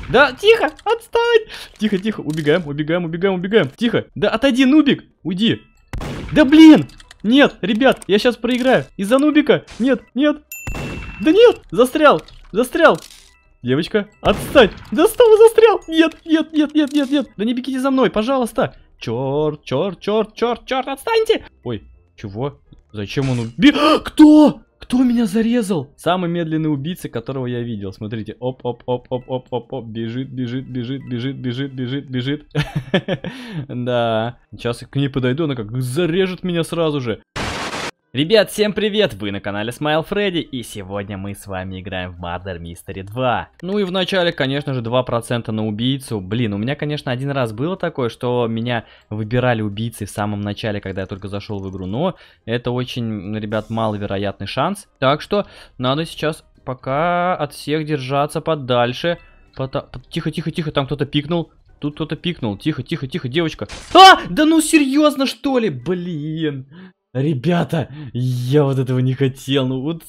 Да, тихо, отстань. Тихо, тихо, убегаем, убегаем, убегаем, убегаем. Тихо, да отойди, нубик, уйди. Да блин, нет, ребят, я сейчас проиграю. Из-за нубика, нет, нет. Да нет, застрял, застрял. Девочка, отстань. Да снова застрял. Нет, нет, нет, нет, нет, нет. Да не бегите за мной, пожалуйста. Черт, черт, черт, черт, черт, отстаньте. Ой, чего? Зачем он убил? Кто? Кто меня зарезал? Самый медленный убийца, которого я видел. Смотрите, оп, оп, оп, оп, оп, оп, оп, бежит, бежит, бежит, бежит, бежит, бежит, бежит. Да. Сейчас я к ней подойду, она как зарежет меня сразу же. Ребят, всем привет! Вы на канале Smile Freddy, и сегодня мы с вами играем в Murder Mystery 2. Ну и в начале, конечно же, 2% на убийцу. Блин, у меня, конечно, один раз было такое, что меня выбирали убийцей в самом начале, когда я только зашел в игру. Но это очень, ребят, маловероятный шанс. Так что надо сейчас пока от всех держаться подальше. Тихо, тихо, тихо, там кто-то пикнул. Тут кто-то пикнул. Тихо, тихо, тихо, девочка. А! Да ну серьезно, что ли? Блин. Ребята, я вот этого не хотел, ну вот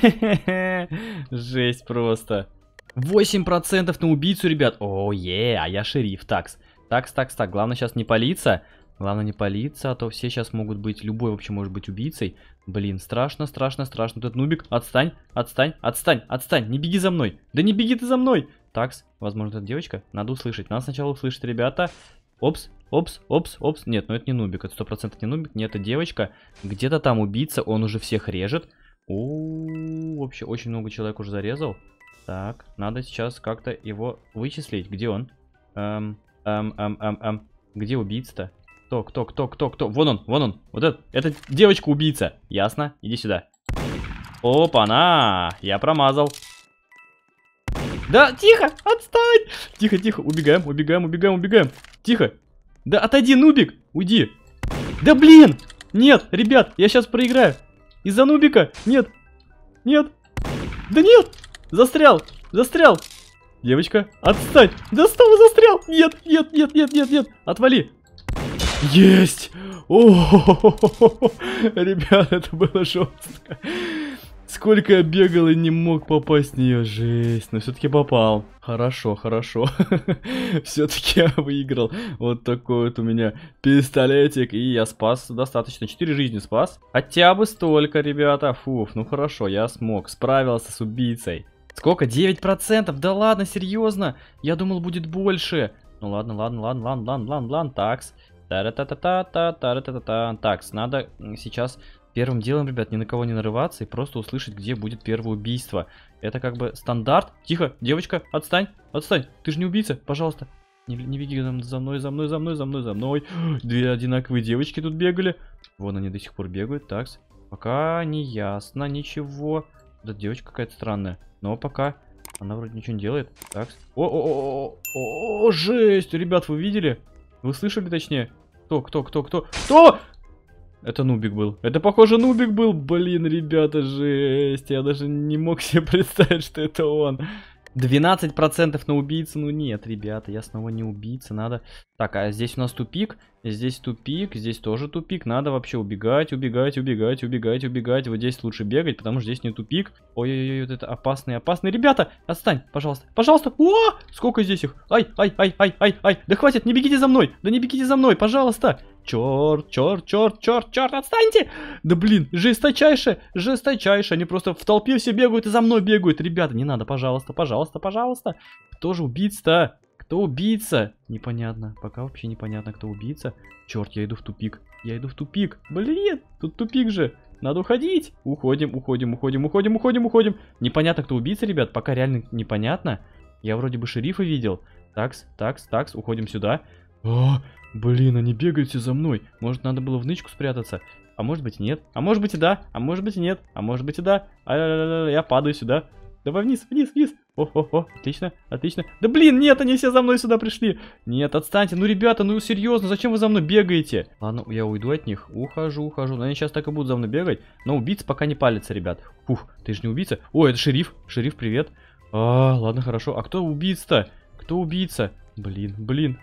жесть просто. 8% на убийцу, ребят. О, а я шериф, такс. Такс, главное сейчас не палиться. Главное не палиться, а то все сейчас могут быть, любой вообще может быть убийцей. Блин, страшно, страшно, страшно. Этот нубик, отстань, отстань, отстань, отстань, не беги за мной. Да не беги ты за мной. Такс, возможно, это девочка, надо услышать. Надо сначала услышать, ребята. Опс, опс, опс, опс. Нет, ну это не нубик, это 100% не нубик. Нет, это девочка. Где-то там убийца, он уже всех режет. Вообще очень много человек уже зарезал. Так, надо сейчас как-то его вычислить. Где он? Где убийца-то? Кто? Вон он. Вот это девочка-убийца. Ясно? Иди сюда. Опа-на! Я промазал. Да, тихо, отстань! Тихо, тихо, убегаем, убегаем, убегаем, убегаем. Тихо. Да отойди, нубик, уйди. Да блин! Нет, ребят, я сейчас проиграю. Из-за нубика? Нет. Нет. Да нет! Застрял, застрял. Девочка, отстань. Да снова застрял. Нет, нет, нет, нет, нет, нет. Отвали. Есть! Ребят, это было жестко. Сколько я бегал и не мог попасть в нее, жесть. Но все-таки попал. Хорошо, хорошо. Все-таки я выиграл. Вот такой вот у меня пистолетик. И я спас достаточно. 4 жизни спас. Хотя бы столько, ребята. Фуф, ну хорошо, я смог. Справился с убийцей. Сколько? 9%? Да ладно, серьезно? Я думал, будет больше. Ну ладно, ладно. Такс. Такс, надо сейчас... Первым делом, ребят, ни на кого не нарываться и просто услышать, где будет первое убийство. Это как бы стандарт. Тихо, девочка, отстань, отстань. Ты же не убийца, пожалуйста. Не беги за мной. Две одинаковые девочки тут бегали. Вон они до сих пор бегают. Так, пока не ясно ничего. Да девочка какая-то странная. Но пока она вроде ничего не делает. Так. О, жесть. Ребят, вы видели? Вы слышали, точнее? Кто? Это нубик был. Это, похоже, нубик был. Блин, ребята, жесть. Я даже не мог себе представить, что это он. 12% на убийцу. Ну нет, ребята, я снова не убийца. Надо... Так, а здесь у нас тупик. Здесь тупик. Здесь тоже тупик. Надо вообще убегать. Вот здесь лучше бегать, потому что здесь не тупик. Ой-ой-ой, вот это опасные. Ребята, отстань, пожалуйста. Пожалуйста. О, сколько здесь их? Ай. Да хватит, не бегите за мной. Да не бегите за мной, пожалуйста. Черт, отстаньте! Да блин, жесточайше. Они просто в толпе все бегают и за мной бегают. Ребята, не надо, пожалуйста. Кто же убийца-то? Кто убийца? Непонятно. Пока вообще непонятно, кто убийца. Черт, я иду в тупик. Блин, тут тупик же. Надо уходить. Уходим. Непонятно, кто убийца, ребят. Пока реально непонятно. Я вроде бы шерифа видел. Такс. Уходим сюда. О, блин, они бегают все за мной. Может, надо было в нычку спрятаться? А может быть, нет. А может быть, и да. А может быть, и нет. А может быть, и да. Я падаю сюда. Давай вниз. О, отлично. Да блин, нет, они все за мной сюда пришли. Нет, отстаньте. Ну, ребята, ну серьезно, зачем вы за мной бегаете? Ладно, я уйду от них. Ухожу. Но они сейчас так и будут за мной бегать. Но убийца пока не палится, ребят. Фух, ты же не убийца. О, это шериф. Шериф, привет. Ладно, хорошо. А кто убийца-то? Кто убийца? Блин.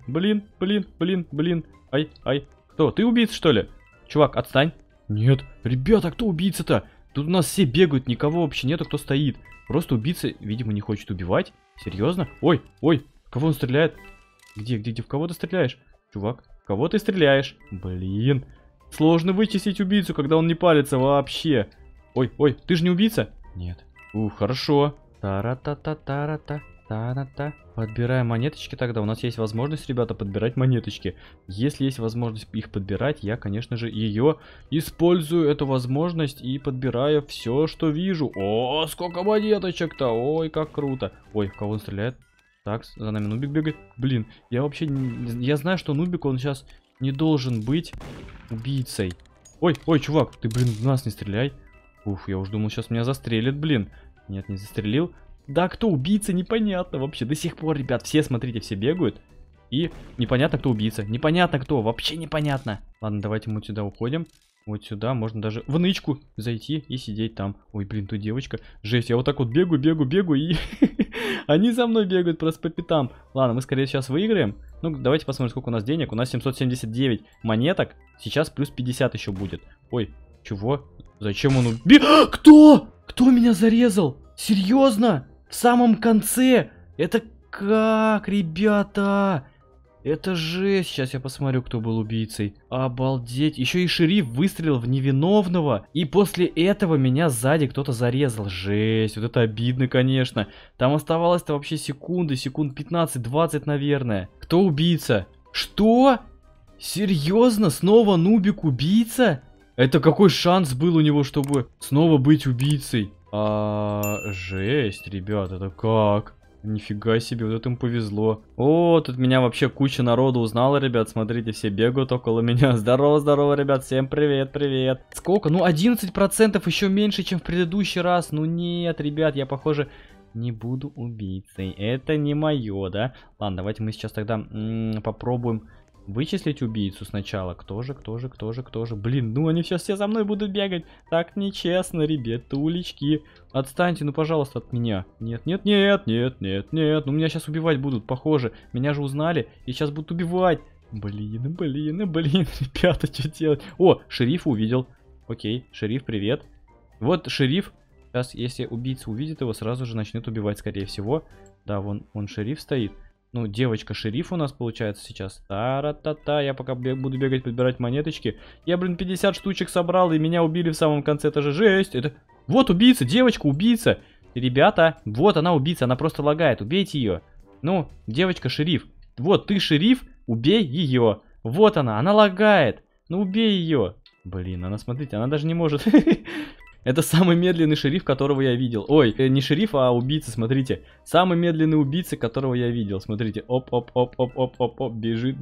Ай. Кто? Ты убийца, что ли? Чувак, отстань. Нет. Ребята, кто убийца-то? Тут у нас все бегают, никого вообще нету, кто стоит. Просто убийца, видимо, не хочет убивать. Серьезно? Ой, ой, кого он стреляет? Где, в кого ты стреляешь? Чувак, в кого ты стреляешь? Блин, сложно вычислить убийцу, когда он не палится вообще. Ой, ой, ты же не убийца? Нет. Хорошо. Тара-та-та-тара-та. Та-та-та. Подбираем монеточки тогда. У нас есть возможность, ребята, подбирать монеточки. Если есть возможность их подбирать, я, конечно же, ее использую, эту возможность, и подбираю все, что вижу. О, сколько монеточек-то! Ой, как круто. Ой, в кого он стреляет? Так, за нами нубик бегает. Блин, я вообще... Я знаю, что нубик, он сейчас не должен быть убийцей. Ой, ой, чувак, ты, блин, в нас не стреляй. Уф, я уж думал, сейчас меня застрелит, блин. Нет, не застрелил. Да, кто убийца, непонятно вообще. До сих пор, ребят, все, смотрите, все бегают. И непонятно, кто убийца. Непонятно, кто. Вообще непонятно. Ладно, давайте мы сюда уходим. Вот сюда можно даже в нычку зайти и сидеть там. Ой, блин, тут девочка. Жесть, я вот так вот бегаю, и они за мной бегают просто по пятам. Ладно, мы скорее сейчас выиграем. Ну, давайте посмотрим, сколько у нас денег. У нас 779 монеток. Сейчас плюс 50 еще будет. Ой, чего? Зачем он убил? Кто? Кто меня зарезал? Серьезно? В самом конце? Это как, ребята? Это жесть. Сейчас я посмотрю, кто был убийцей. Обалдеть. Еще и шериф выстрелил в невиновного. И после этого меня сзади кто-то зарезал. Жесть. Вот это обидно, конечно. Там оставалось-то вообще секунды. Секунд 15-20, наверное. Кто убийца? Что? Серьезно? Снова нубик убийца? Это какой шанс был у него, чтобы снова быть убийцей? Жесть, ребят, это как? Нифига себе, вот это им повезло. О, тут меня вообще куча народу узнала, ребят. Смотрите, все бегают около меня. Здорово, здорово, ребят, всем привет, привет. Сколько? Ну, 11% еще меньше, чем в предыдущий раз. Ну нет, ребят, я, похоже, не буду убийцей. Это не мое, да? Ладно, давайте мы сейчас тогда попробуем вычислить убийцу сначала. Кто же? Блин, ну они сейчас все за мной будут бегать. Так нечестно, ребята, улички. Отстаньте, ну, пожалуйста, от меня. Нет. Ну, меня сейчас убивать будут, похоже. Меня же узнали и сейчас будут убивать. Блин, ребята, что делать? О, шериф увидел. Окей, шериф, привет. Вот шериф. Сейчас, если убийца увидит его, сразу же начнет убивать, скорее всего. Да, вон шериф стоит. Ну, девочка-шериф у нас получается сейчас. Та-ра-та-та. Я пока буду бегать, подбирать монеточки. Я, блин, 50 штучек собрал, и меня убили в самом конце. Это же жесть. Это... Вот убийца, девочка-убийца. Ребята, вот она убийца, она просто лагает. Убейте ее. Ну, девочка-шериф. Вот, ты шериф, убей ее. Вот она лагает. Ну, убей ее. Блин, она, смотрите, она даже не может... Это самый медленный шериф, которого я видел. Ой, не шериф, а убийца, смотрите. Самый медленный убийца, которого я видел. Смотрите, оп. Бежит.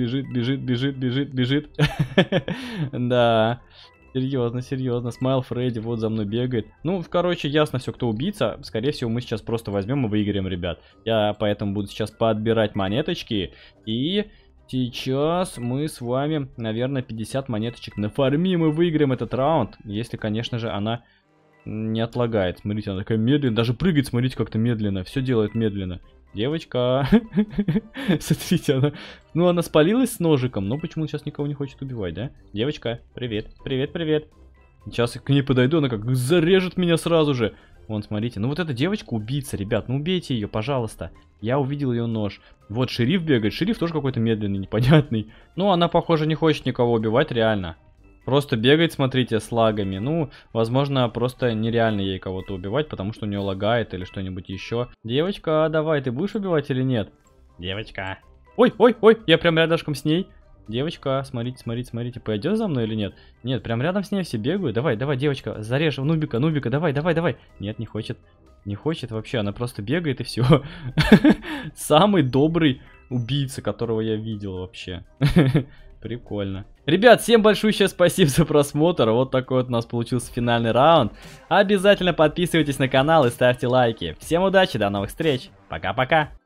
Да. Серьезно. Смайл Фредди вот за мной бегает. Ну, короче, ясно все, кто убийца. Скорее всего, мы сейчас просто возьмем и выиграем, ребят. Я поэтому буду сейчас подбирать монеточки. И... сейчас мы с вами, наверное, 50 монеточек нафармим и выиграем этот раунд. Если, конечно же, она не отлагает. Смотрите, она такая медленная. Даже прыгает, смотрите, как-то медленно. Все делает медленно. Девочка. Смотрите, она... Ну, она спалилась с ножиком, но почему сейчас никого не хочет убивать, да? Девочка, привет. Сейчас я к ней подойду, она как зарежет меня сразу же. Вон, смотрите. Ну, вот эта девочка убийца, ребят. Ну, убейте ее, пожалуйста. Я увидел ее нож. Вот шериф бегает. Шериф тоже какой-то медленный, непонятный. Ну, она, похоже, не хочет никого убивать, реально. Просто бегает, смотрите, с лагами. Ну, возможно, просто нереально ей кого-то убивать, потому что у нее лагает или что-нибудь еще. Девочка, давай, ты будешь убивать или нет? Девочка. Ой, я прям рядышком с ней. Девочка, смотрите, пойдет за мной или нет? Нет, прям рядом с ней все бегают. Давай, девочка, зарежь нубика, давай. Нет, не хочет. Не хочет вообще, она просто бегает и все. Самый добрый убийца, которого я видел вообще. Прикольно. Ребят, всем большое спасибо за просмотр. Вот такой вот у нас получился финальный раунд. Обязательно подписывайтесь на канал и ставьте лайки. Всем удачи, до новых встреч. Пока-пока.